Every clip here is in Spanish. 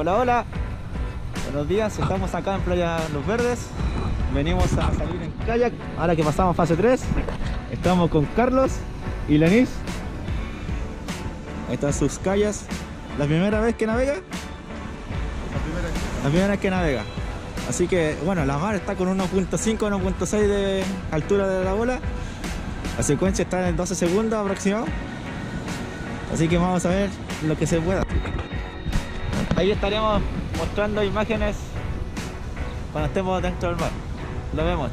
Hola, hola. Buenos días, estamos acá en Playa Los Verdes. Venimos a salir en kayak. Ahora que pasamos fase 3, estamos con Carlos y Lenis. Ahí están sus kayaks. ¿La primera vez que navega? La primera vez que navega. Así que, bueno, la mar está con 1.5, 1.6 de altura de la bola. La secuencia está en 12 segundos aproximado. Así que vamos a ver lo que se pueda. Ahí estaremos mostrando imágenes cuando estemos dentro del mar. Lo vemos.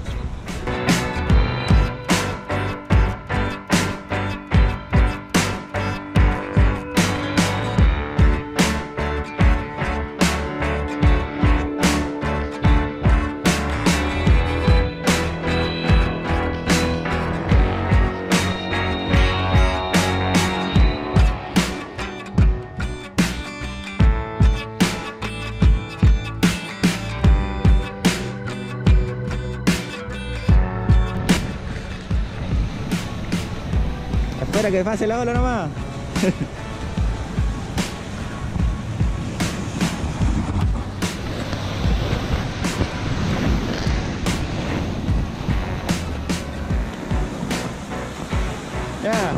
Espera que pase la ola nomás. Ya.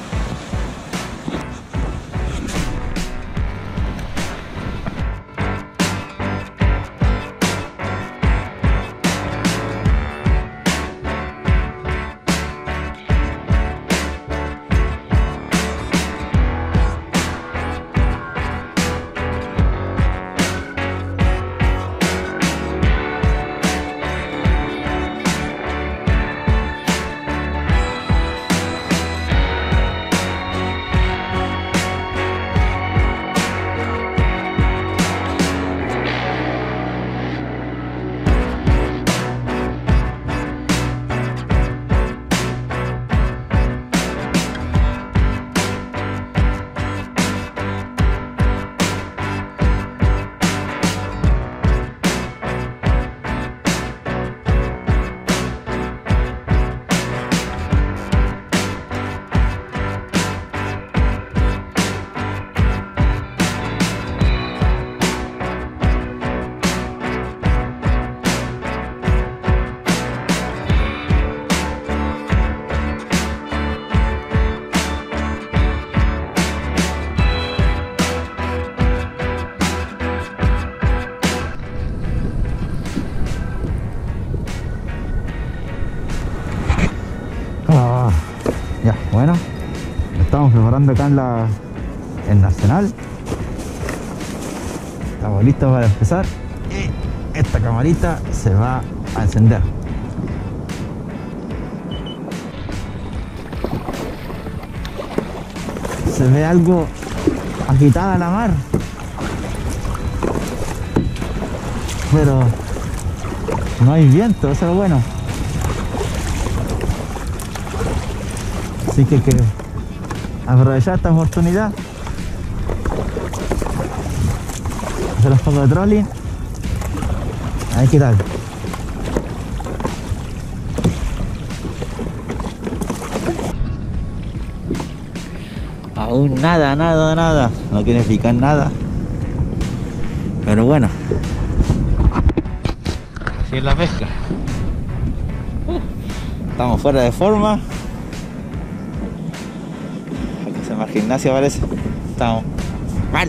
Ya, bueno, estamos preparando acá en el Nacional. Estamos listos para empezar y esta camarita se va a encender. Se ve algo agitada la mar, pero no hay viento, eso es bueno. Así que hay que aprovechar esta oportunidad, hacer un poco de trolling. A ver qué tal. Aún nada, no quiere picar nada, pero bueno, así es la pesca. Estamos fuera de forma. Al gimnasio parece. Estamos mal.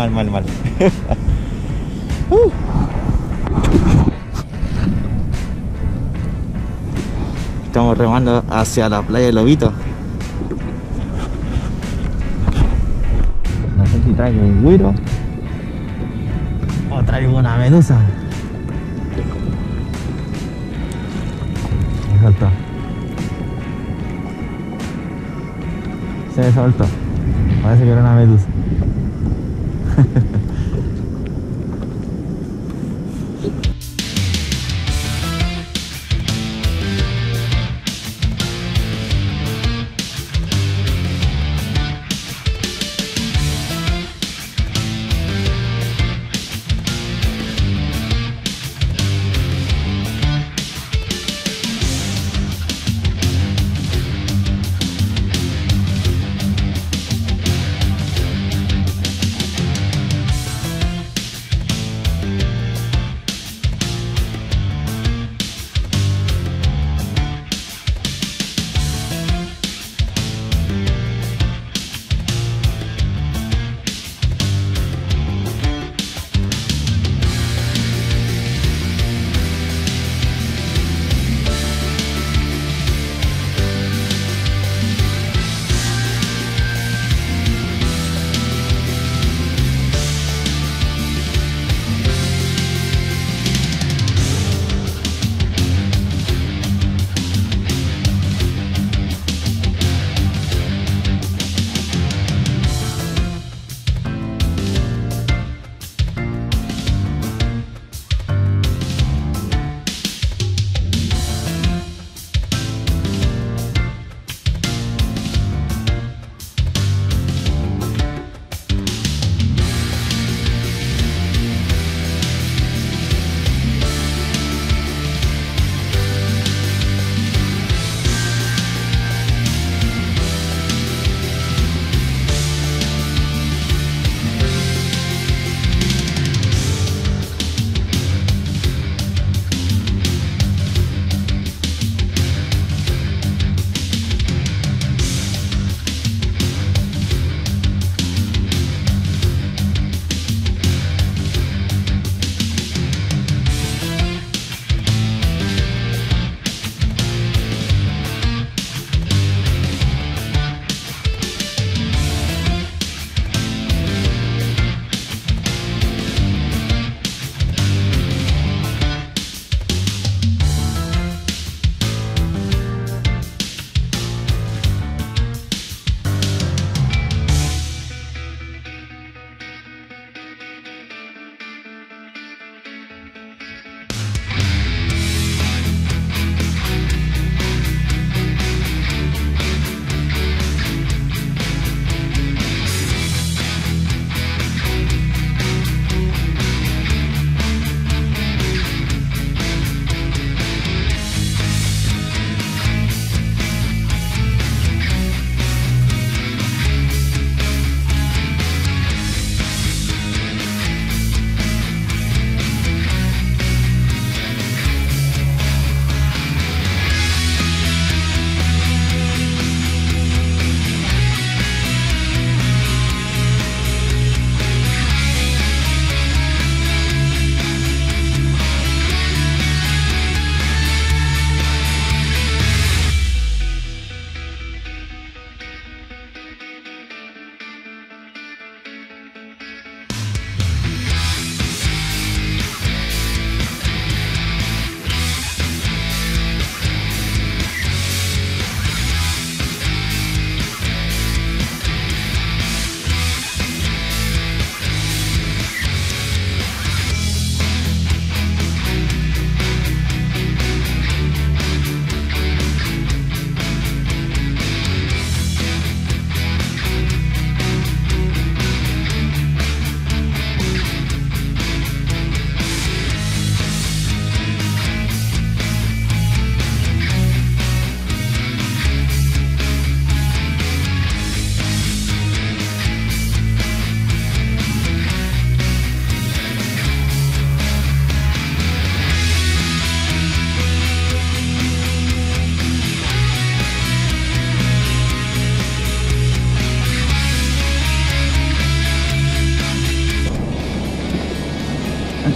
Estamos remando hacia la playa de Lobito. No sé si traigo un güiro o traigo una medusa. Me soltó. Se me soltó. Parece que era una medusa.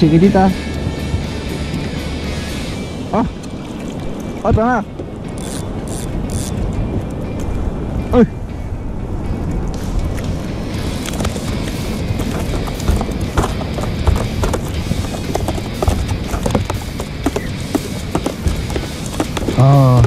chiquitita. ¡Oh! ¡Otra más! ¡Uy! ¡Oh!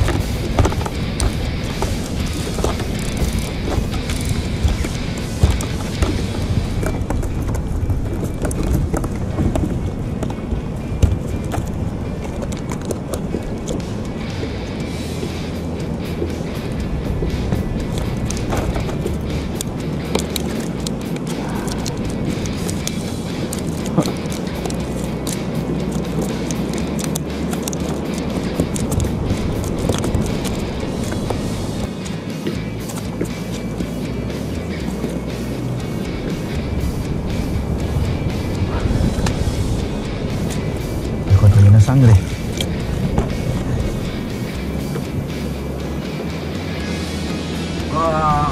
Sangre. Ah.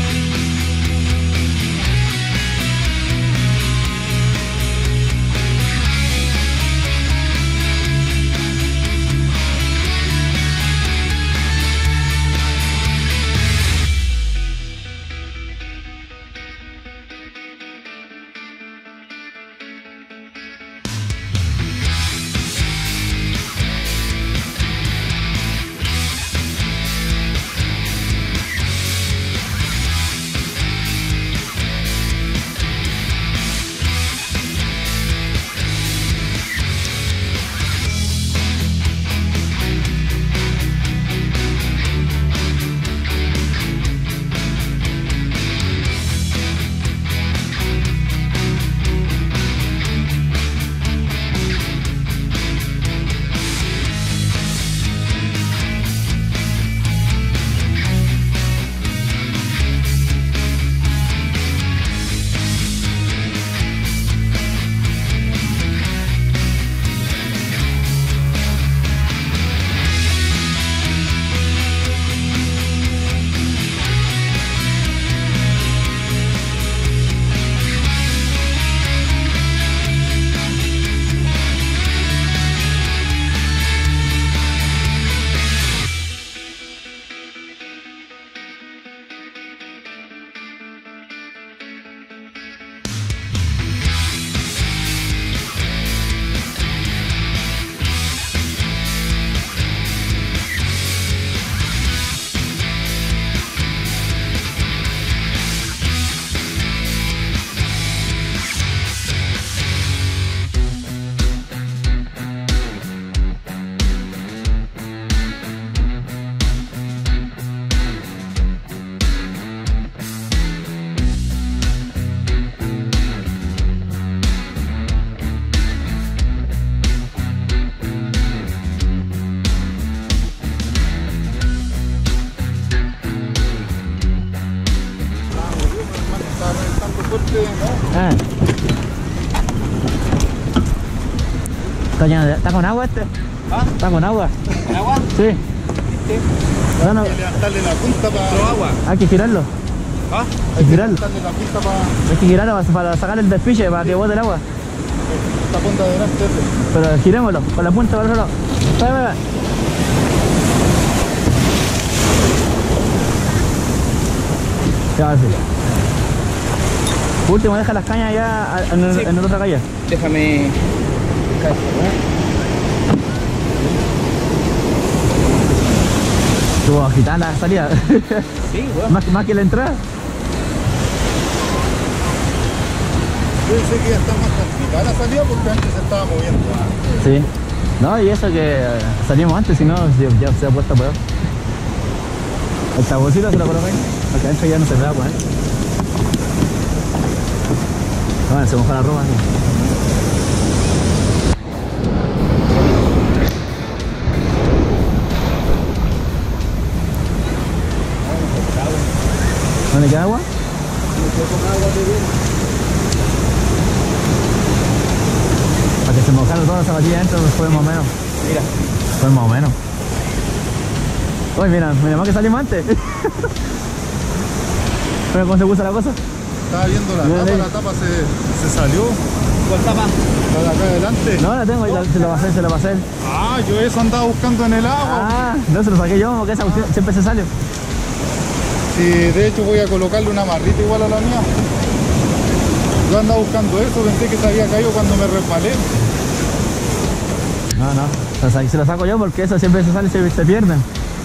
Ah. ¿Está con agua este? ¿Ah? ¿Está con agua? ¿Con agua? Sí. ¿Viste? No, no. Hay que levantarle la punta para... ¿Otro agua? Hay que girarlo. ¿Ah? Hay que girarlo. levantarle la punta para... Hay que girarlo para sacar el despiche, para que bote el agua. La punta de delante. Pero girémoslo, con la punta para el otro lado. Va. Ya va así. Por último, deja las cañas ya en otra calle. Déjame... Estuvo agitada la salida. Sí, bueno. más que la entrada. Yo pensé que ya está más tranquila la salida porque antes se estaba moviendo. Sí. No, y eso que salimos antes, si no, ya se ha puesto a poder. El taboncito se lo coloca ahí. Acá adentro ya no se me va a poner. Bueno, se moja la ropa. ¿No le queda agua? Para que se mojaron todas las zapatillas adentro, fue más o menos. Mira. Fue más o menos. Uy, mira más que salimos antes. Pero cómo se puso la cosa. estaba viendo la tapa se salió. ¿Cuál tapa? La de acá adelante. No, la tengo, se la pasé. Ah, yo eso andaba buscando en el agua. Ah, no se lo saqué yo, porque esa cuestión siempre se sale. Sí, de hecho voy a colocarle una marrita igual a la mía. Yo andaba buscando eso, pensé que se había caído cuando me resbalé. No, se lo saco yo porque eso siempre se sale y se pierden.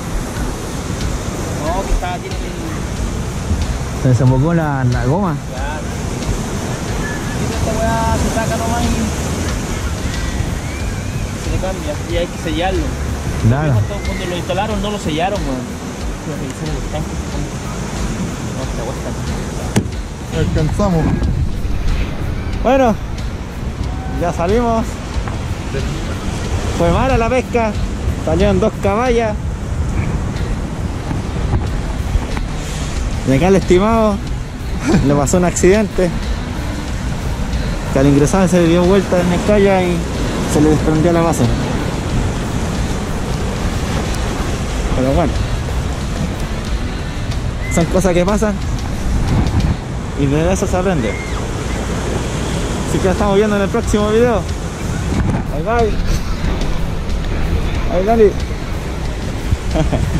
No, que estaba aquí en el... Se desembocó la goma. Claro. Esta weá se saca nomás y se le cambia. Y hay que sellarlo. Claro. Cuando lo instalaron no lo sellaron, weón. Voy a revisar el tanque. No, esta weá está... Alcanzamos. Bueno, ya salimos. Fue mala la pesca. Salieron 2 caballas. Y acá el estimado le pasó un accidente. Que al ingresar se dio vuelta en el kayak y se le desprendió la base. Pero bueno, son cosas que pasan y de eso se aprende. Así que la estamos viendo en el próximo video. Bye bye. Bye, Dani.